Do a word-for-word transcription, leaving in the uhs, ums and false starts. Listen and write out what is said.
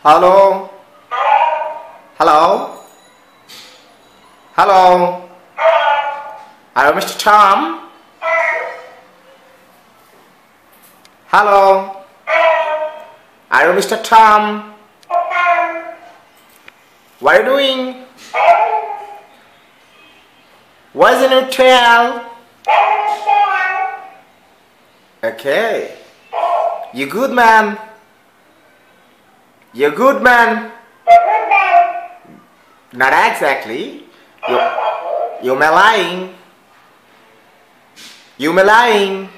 Hello? Hello? Hello? Are you Mister Tom? Hello? Are you Mister Tom? What are you doing? What's in your tail? Okay. You good man? You good man? Not exactly. You, you may lying. You may lying.